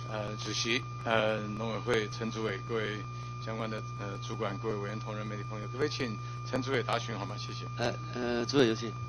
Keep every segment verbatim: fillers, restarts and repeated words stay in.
呃主席、呃农委会陈主委、各位相关的呃主管、各位委员同仁、媒体朋友，可不可以请陈主委答询好吗？谢谢。 呃呃，主委有请。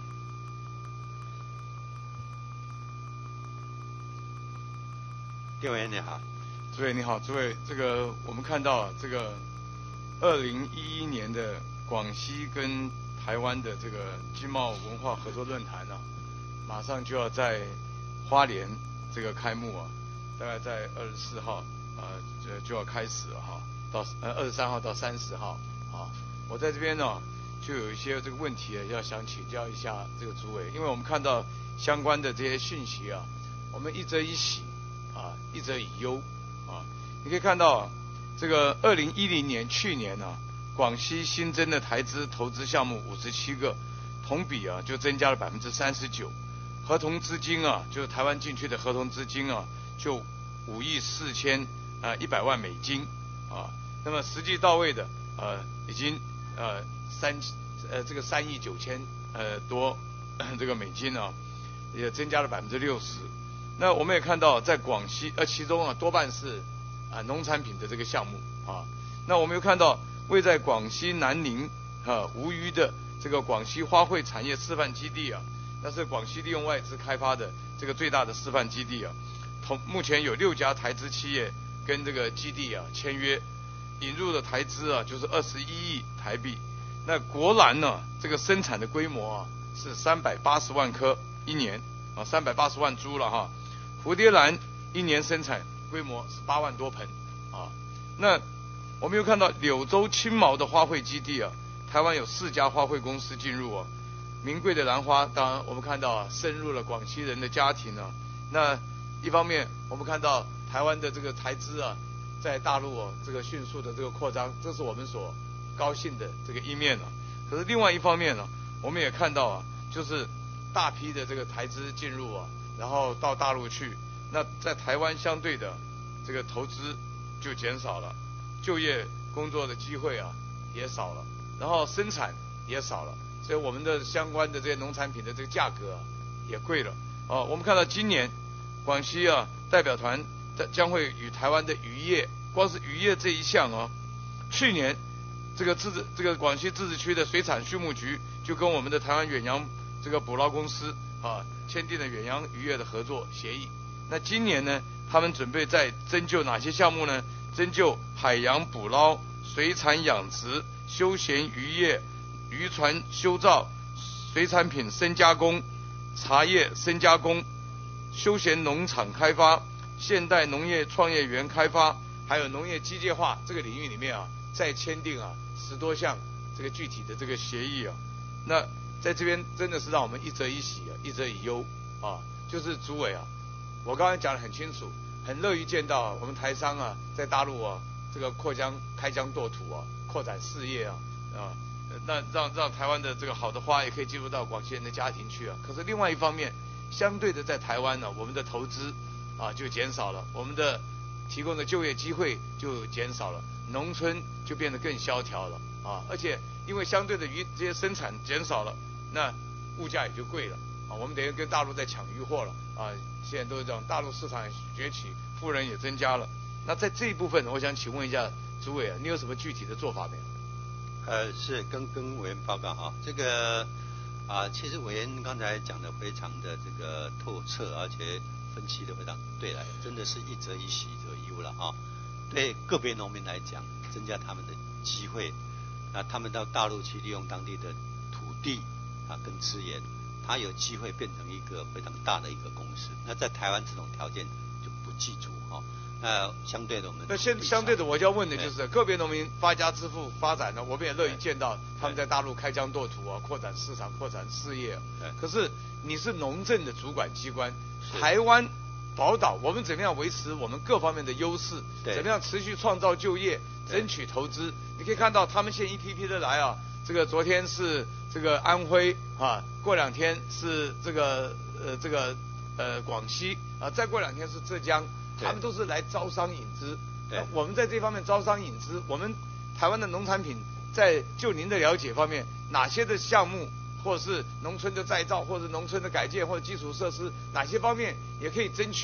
叶委员你好。 主委你好，主委，这个我们看到这个二零一一年的广西跟台湾的这个经贸文化合作论坛啊，马上就要在花莲这个开幕啊，大概在二十四号啊，这就要开始了哈，到呃二十三号到三十号啊，我在这边呢就有一些这个问题要想请教一下这个主委，因为我们看到相关的这些讯息啊，我们一则以喜啊，一则以忧啊，你可以看到啊，这个二零一零年去年啊，广西新增的台资投资项目五十七个，同比啊就增加了百分之三十九，合同资金啊，就是台湾进去的合同资金啊，就五亿四千啊一百万美金啊，那么实际到位的呃已经呃三呃这个三亿九千呃多这个美金啊，也增加了百分之六十。那我们也看到，在广西呃其中啊多半是啊农产品的这个项目啊。那我们又看到位在广西南宁啊无虞的这个广西花卉产业示范基地啊，那是广西利用外资开发的这个最大的示范基地啊。同目前有六家台资企业跟这个基地啊签约，引入的台资啊就是二十一亿台币。那国兰呢这个生产的规模啊是三百八十万颗一年啊，三百八十万株了哈。蝴蝶兰一年生产规模是八万多盆啊。那我们又看到柳州青毛的花卉基地啊，台湾有四家花卉公司进入啊，名贵的兰花，当然我们看到啊，深入了广西人的家庭啊。那一方面我们看到台湾的这个台资啊，在大陆啊这个迅速的这个扩张，这是我们所高兴的这个一面啊。可是另外一方面呢，我们也看到啊，就是大批的这个台资进入啊，然后到大陆去，那在台湾相对的这个投资就减少了，就业工作的机会啊也少了，然后生产也少了，所以我们的相关的这些农产品的这个价格啊也贵了。哦，我们看到今年广西啊代表团将会与台湾的渔业，光是渔业这一项啊，去年这个自治这个广西自治区的水产畜牧局就跟我们的台湾远洋这个捕捞公司啊签订了远洋渔业的合作协议。那今年呢，他们准备在征就哪些项目呢？征就海洋捕捞、水产养殖、休闲渔业、渔船修造、水产品深加工、茶叶深加工、休闲农场开发、现代农业创业园开发，还有农业机械化这个领域里面啊，再签订啊十多项这个具体的这个协议啊。那在这边真的是让我们一则以喜啊，一则以忧啊，就是主委啊，我刚才讲得很清楚，很乐于见到、啊、我们台商啊在大陆啊这个扩疆开疆拓土啊，扩展事业啊啊，那让让台湾的这个好的花也可以进入到广西人的家庭去啊。可是另外一方面，相对的在台湾呢、啊，我们的投资啊就减少了，我们的提供的就业机会就减少了，农村就变得更萧条了啊，而且因为相对的鱼这些生产减少了，那物价也就贵了啊，我们等于跟大陆在抢鱼货了啊。现在都是这样，大陆市场也崛起，富人也增加了。那在这一部分，我想请问一下主委啊，你有什么具体的做法没有？ 呃，是跟跟委员报告哈，这个啊，其实委员刚才讲的非常的这个透彻，而且分析的非常对来，真的是一则以喜，一则以忧了哈。对个别农民来讲，增加他们的机会，那他们到大陆去利用当地的土地啊跟资源。它有机会变成一个非常大的一个公司，那在台湾这种条件就不记住哈。那相对的我们那现相对的我就要问的就是个别农民发家致富发展呢，我们也乐于见到他们在大陆开疆拓土啊，扩展市场、扩展事业、啊。可是你是农政的主管机关，台湾宝岛，我们怎么样维持我们各方面的优势？怎么样持续创造就业、争取投资？你可以看到他们现在一批批的来啊。这个昨天是这个安徽啊，过两天是这个呃这个呃广西啊，再过两天是浙江，他们都是来招商引资。对，我们在这方面招商引资，我们台湾的农产品在就您的了解方面，哪些的项目，或者是农村的再造，或者农村的改建，或者基础设施，哪些方面也可以争取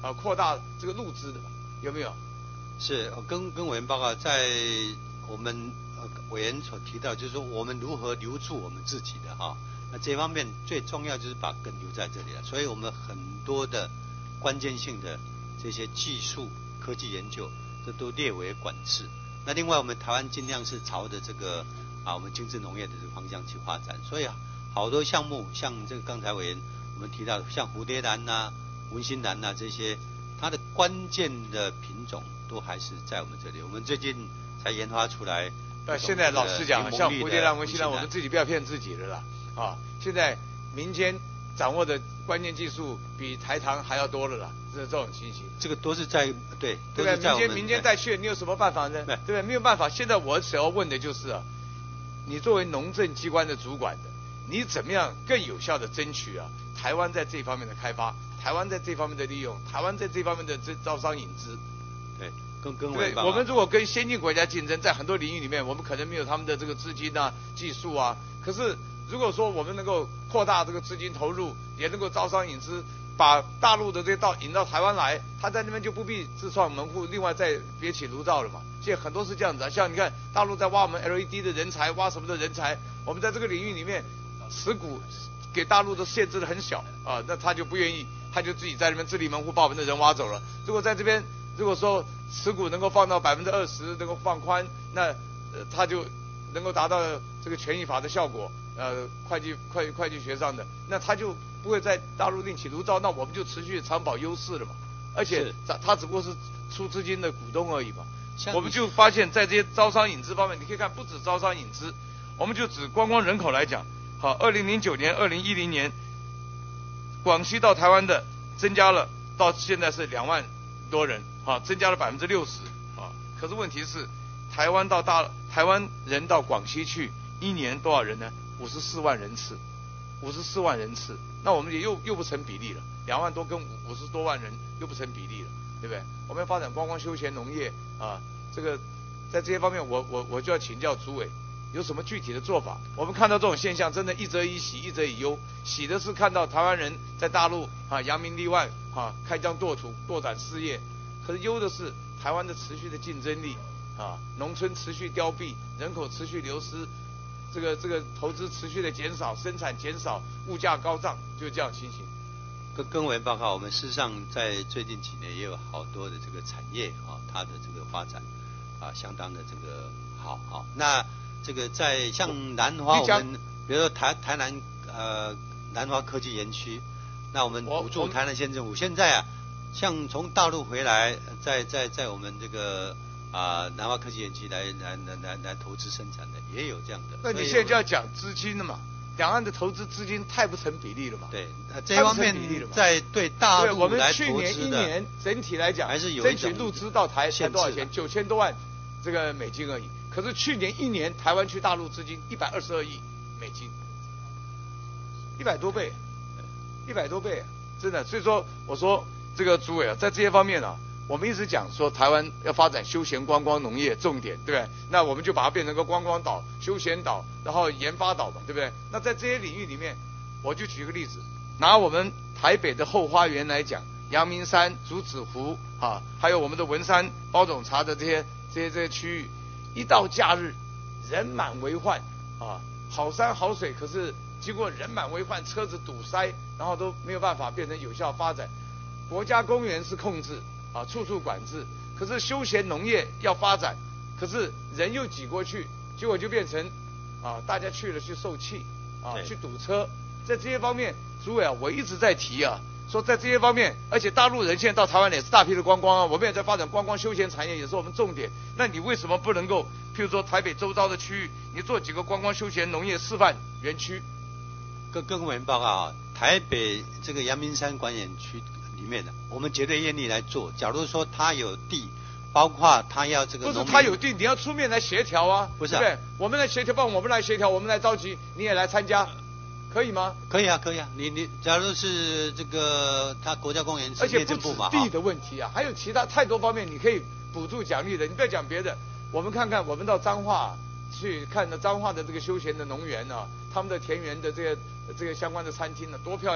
啊扩大这个入资的吧？有没有？ 是，跟跟委员报告，在我们呃委员所提到，就是说我们如何留住我们自己的哈。那这方面最重要就是把根留在这里了，所以我们很多的关键性的这些技术科技研究，这都列为管制。那另外我们台湾尽量是朝着这个啊我们精致农业的这个方向去发展，所以好多项目像这个刚才委员我们提到的，像蝴蝶兰呐、啊、文心兰呐、啊、这些，它的关键的品种都还是在我们这里。我们最近才研发出来。 那现在老实讲，像蝴蝶兰、文心兰，我们自己不要骗自己了啦。啊，现在民间掌握的关键技术比台糖还要多了啦，是这种情形。 这个都是在对， 对不对？民间民间带去，你有什么办法呢？对不对？没有办法。现在我想要问的就是啊，你作为农政机关的主管的，你怎么样更有效的争取啊台湾在这方面的开发，台湾在这方面的利用，台湾在这方面的这招商引资？ 对，跟跟对，我们如果跟先进国家竞争，在很多领域里面，我们可能没有他们的这个资金啊、技术啊，可是。如果说我们能够扩大这个资金投入，也能够招商引资，把大陆的这些稻引到台湾来，他在那边就不必自创门户，另外再别起炉灶了嘛。现在很多是这样子啊，像你看大陆在挖我们 L E D 的人才，挖什么的人才，我们在这个领域里面持股给大陆的限制的很小啊，那他就不愿意，他就自己在那边自立门户，把我们的人挖走了。如果在这边，如果说持股能够放到百分之二十，能够放宽，那呃他就能够达到这个权益法的效果。呃，会计会会计学上的，那他就不会在大陆另起炉灶，那我们就持续长保优势了嘛。而且他他只不过是出资金的股东而已嘛。我们就发现，在这些招商引资方面，你可以看，不止招商引资，我们就指观光人口来讲，好，二零零九年、二零一零年，广西到台湾的增加了，到现在是两万多人，啊，增加了百分之六十，啊。可是问题是，台湾到大台湾人到广西去，一年多少人呢？五十四万人次，五十四万人次，那我们也又又不成比例了，两万多跟五十多万人又不成比例了，对不对？我们要发展观光休闲农业啊，这个在这些方面我，我我我就要请教主委，有什么具体的做法？我们看到这种现象，真的一则以喜，一则以忧。喜的是看到台湾人在大陆啊扬名立万啊，开疆拓土，拓展事业；可是忧的是台湾的持续的竞争力啊，农村持续凋敝，人口持续流失。这个这个投资持续的减少，生产减少，物价高涨，就这样情形。 跟跟委员报告，我们事实上在最近几年也有好多的这个产业啊，它的这个发展啊，相当的这个好好。那这个在像南华，我们比如说台台南呃南华科技园区，那我们补助台南县政府，现在啊，像从大陆回来，在在在我们这个。啊，南华科技园区来来来来来投资生产的也有这样的。 那你现在就要讲资金了嘛？两岸的投资资金太不成比例了嘛？ 对，这方面在对大陆来投资的。 我们去年一年整体来讲， 还是有一种争取入资到台才多少钱？九千多万这个美金而已。可是去年一年台湾去大陆资金一百二十二亿美金，一百多倍，一百多倍，真的。所以说，我说这个主委啊，在这些方面啊。我们一直讲说台湾要发展休闲观光农业重点，对不对？那我们就把它变成个观光岛、休闲岛，然后研发岛嘛，对不对？那在这些领域里面，我就举个例子，拿我们台北的后花园来讲，阳明山、竹子湖啊，还有我们的文山、包种茶的这些这些这些区域，一到假日，人满为患啊，好山好水，可是经过人满为患，车子堵塞，然后都没有办法变成有效发展。国家公园是控制。啊，处处管制，可是休闲农业要发展，可是人又挤过去，结果就变成啊，大家去了去受气啊，去堵车，在这些方面，主委啊，我一直在提啊，说在这些方面，而且大陆人现在到台湾也是大批的观光啊，我们也在发展观光休闲产业，也是我们重点。那你为什么不能够，譬如说台北周遭的区域，你做几个观光休闲农业示范园区？ 跟跟委员报告啊，台北这个阳明山管园区。里面的，我们绝对愿意来做。假如说他有地，包括他要这个， 不是他有地，你要出面来协调啊， 不是、啊？ 对不对？我们来协调，帮我们来协调，我们来召集，你也来参加，可以吗？ 可以啊，可以啊。你你，假如是这个他国家公园是内政部嘛， 而且不止地的问题啊，还有其他太多方面你可以补助奖励的。你不要讲别的，我们看看，我们到彰化去看的彰化的这个休闲的农园啊，他们的田园的这个这个相关的餐厅呢、啊，多漂亮！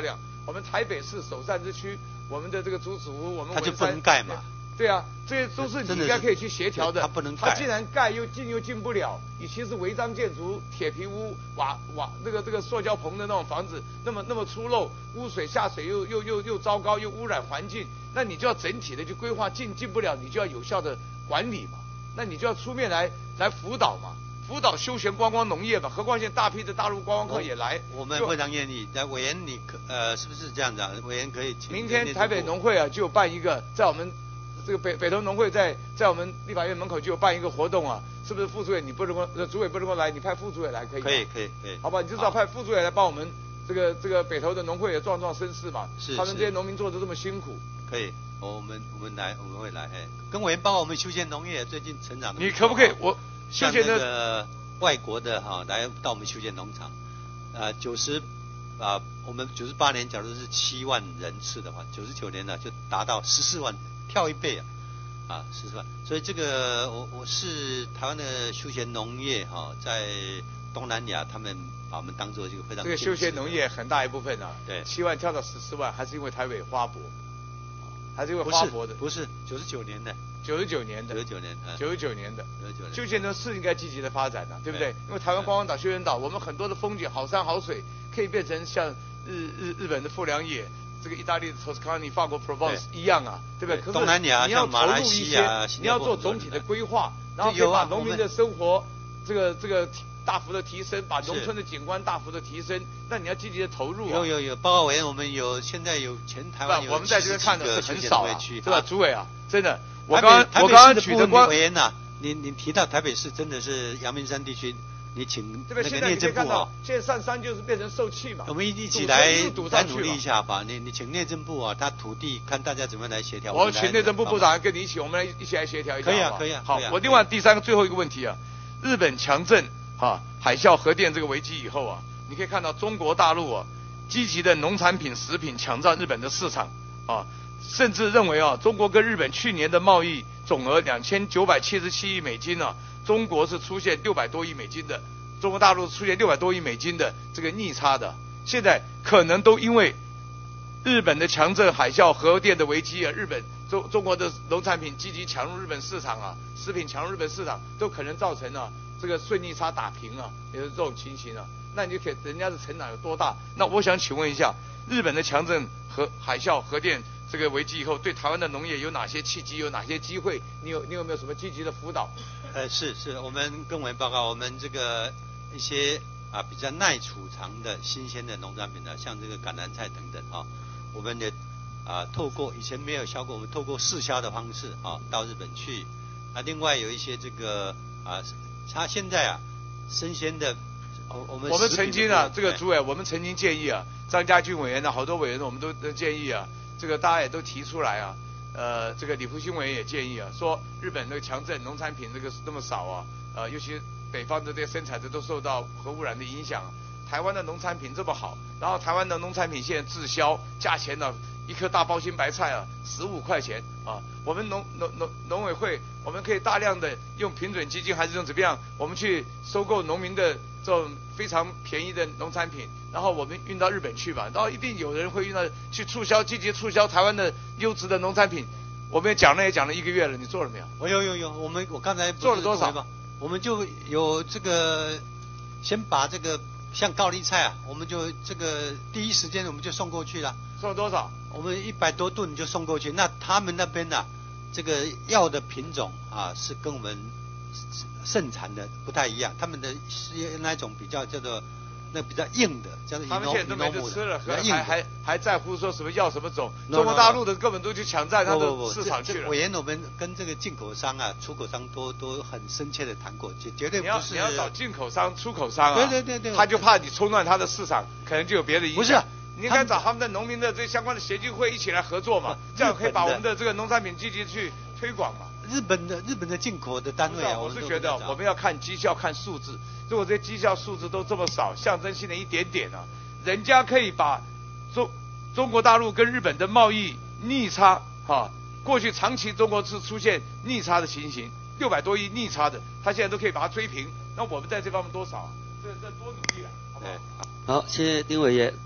我们台北市首善之区，我们的这个竹子湖，我们他就不能盖嘛。 对啊，这些都是你应该可以去协调的。 他不能盖， 他既然盖又进又进不了，与其是违章建筑、铁皮屋、瓦瓦那个这个塑胶棚的那种房子，那么那么粗陋，污水下水又又又又糟糕，又污染环境，那你就要整体的去规划，进进不了，你就要有效的管理嘛，那你就要出面来来辅导嘛。辅导休闲观光农业嘛，何况现在大批的大陆观光客也来。 我们非常愿意。那委员，你可呃是不是这样子啊？委员可以请。 明天台北农会啊就有办一个，在我们这个北北投农会在在我们立法院门口就有办一个活动啊，是不是副主委你不能够，主委不能够来，你派副主委来可以吗？ 可以可以可以。 好吧，你至少派副主委来帮我们这个这个北投的农会也壮壮声势嘛。 是。 他们这些农民做的这么辛苦。 可以，我们我们来我们会来，哎，跟委员报告我们休闲农业最近成长的。 你可不可以我休闲的？外国的哈、啊、来到我们休闲农场，啊九十啊我们九十八年假如是七万人次的话，九十九年呢就达到十四万，跳一倍啊啊十四万，所以这个我我是台湾的休闲农业哈、啊，在东南亚他们把我们当做这个非常这个休闲农业很大一部分啊， 对， 七万跳到十四万，还是因为台北花博，还是因为花博的， 不是九十九年的。 九十九年的， 九十九年， 九十九年的， 九十九年， 休闲呢是应该积极的发展的、啊，对不对？因为台湾观光岛、休闲岛，我们很多的风景、好山好水，可以变成像日日日本的富良野，这个意大利的 Toscana、法国 Provence 一样啊，对不对？可是东南亚你要马来西亚， 你要做总体的规划，然后可以把农民的生活这个这个大幅的提升，把农村的景观大幅的提升，那你要积极的投入、啊。 有有有，报告委员，我们有现在有全台湾有我们在这边看的是很少啊，对吧？主委啊，真的。我刚我刚刚举的官委员呐，你你提到台北市真的是阳明山地区，你请那个内政部啊， 现在上山就是变成受气嘛。 我们一起来来努力一下吧，你你请内政部啊，他土地看大家怎么来协调。 我请内政部部长跟你一起，我们来一起来协调一下。 可以啊，可以啊。 好，我另外第三个最后一个问题啊，日本强震哈海啸核电这个危机以后啊，你可以看到中国大陆啊积极的农产品食品抢占日本的市场啊。甚至认为啊，中国跟日本去年的贸易总额两千九百七十七亿美金呢、啊，中国是出现六百多亿美金的，中国大陆出现六百多亿美金的这个逆差的。现在可能都因为日本的强震、海啸、核电的危机啊，日本中中国的农产品积极抢入日本市场啊，食品抢入日本市场，都可能造成啊这个顺逆差打平啊，也是这种情形啊。那你就可以人家的成长有多大？那我想请问一下，日本的强震和海啸、核电这个危机以后，对台湾的农业有哪些契机，有哪些机会？你有你有没有什么积极的辅导？ 呃，是是，我们跟委员报告，我们这个一些啊比较耐储藏的新鲜的农产品呢，像这个橄榄菜等等啊，我们也啊透过以前没有销过，我们透过试销的方式啊到日本去。啊，另外有一些这个啊，它现在啊生鲜的，我我们我们曾经啊，这个主委，我们曾经建议啊，张家俊委员呢，好多委员我们都都建议啊。这个大家也都提出来啊，呃，这个李福兴委员也建议啊，说日本那个强震农产品这个那么少啊，呃，尤其北方的这些生产者都受到核污染的影响，台湾的农产品这么好，然后台湾的农产品现在滞销，价钱呢，一颗大包心白菜啊，十五块钱啊，我们农农农农委会，我们可以大量的用平准基金还是用怎么样，我们去收购农民的这种非常便宜的农产品，然后我们运到日本去吧，然后一定有人会运到去促销，积极促销台湾的优质的农产品。我们也讲了也讲了一个月了，你做了没有？ 我有有有，我们我刚才做了多少？ 我们就有这个，先把这个像高丽菜啊，我们就这个第一时间我们就送过去了。 送了多少？ 我们一百多吨就送过去。那他们那边呢、啊，这个要的品种啊是跟我们盛产的不太一样，他们的是那种比较叫做那比较硬的，叫做他们现在都没得吃了，还还还还在乎说什么要什么种？ no, 中国大陆的根本都去抢占它的市场去了。 委员，我们跟这个进口商啊、出口商都都很深切的谈过，绝绝对不是。 你要你要找进口商、出口商啊， 对对对对， 他就怕你冲乱他的市场，可能就有别的影响。 不是、啊。 你应该找他们的农民的这相关的协进会一起来合作嘛，这样可以把我们的这个农产品积极去推广嘛。 日本的日本的进口的单位啊， 我是觉得我们要看绩效、看数字。如果这些绩效数字都这么少，象征性的一点点啊，人家可以把中中国大陆跟日本的贸易逆差哈、啊，过去长期中国是出现逆差的情形，六百多亿逆差的，他现在都可以把它追平。那我们在这方面多少啊？这这多努力啊，好不好？ 好，谢谢丁委员。